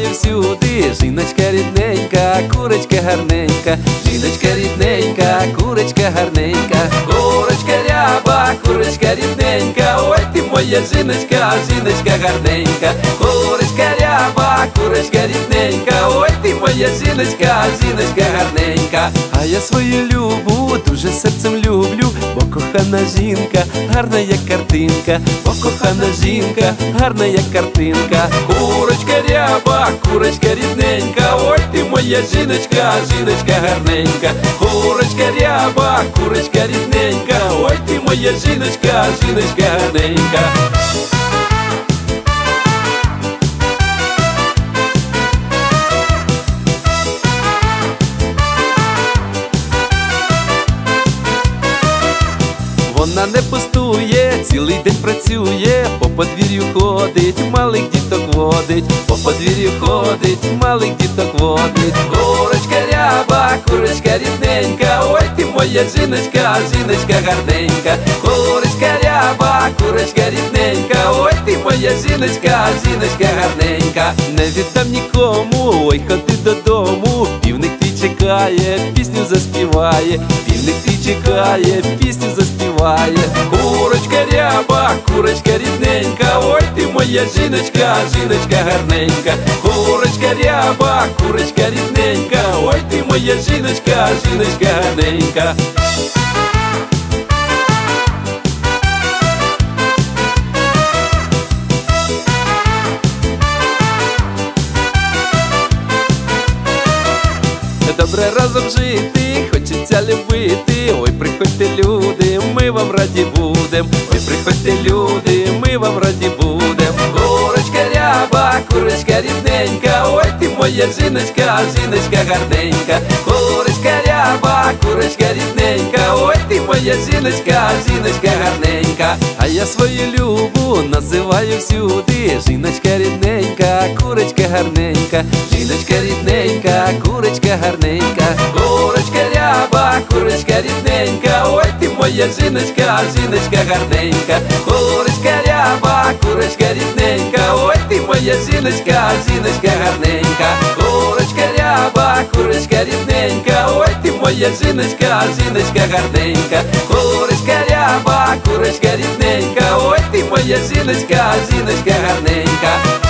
називаю всюди. Жіночка рідненька, курочка гарненька, жіночка рідненька, курочка гарненька, курочка ряба, курочка рідненька, ой ти моя жіночка, жіночка гарненька, курочка ряба, курочка рідненька, ой ти моя жіночка, жіночка гарненька. А я свою любу дуже серцем люблю, бо кохана жінка, гарна як картинка, бо кохана жінка, гарна як картинка. Курочка ряба, курочка рідненька, ой ти моя жіночка, жіночка гарненька, курочка ряба, курочка рідненька, ой ти моя жіночка, жіночка гарненька. Вона не пустує, цілий день працює, по подвір'ю ходить, малих діток водить, по подвір'ю ходить, малих діток водить. Курочка ряба, курочка рідненька, ой ти моя жіночка, жіночка гарненька, курочка ряба, курочка рідненька, ой ти моя жіночка, жіночка гарненька. Не віддам нікому, ой ходи додому, півник твій чекає, пісню заспіває, півник твій чекає, пісню заспіває. Курочка ряба, курочка рідненька, ой ти моя жіночка, жіночка гарненька, курочка ряба, курочка рідненька, ой ти моя жіночка, жіночка гарненька. Добре разом жити, хочеться любити, ой приходьте люди, ми вам раді будем, ой приходьте люди, ми вам раді будем. Курочка ряба, курочка рідненька, ой ти моя жіночка, жіночка гарненька, курочка ряба, курочка рідненька, ой ти моя жіночка, жіночка гарненька. А я свою любу називаю всюди, жіночка рідненька, курочка гарненька, жіночка рідненька, курочка гарненька, курочка ряба, курочка рідненька, ой ти моя жіночка, жіночка гарненька, курочка ряба, курочка рідненька, ой ти моя жіночка, жіночка гарненька, курочка ряба, курочка рідненька, ой ти моя жіночка, жіночка гарненька, курочка ряба, курочка рідненька, ой ти моя жіночка, жіночка гарненька.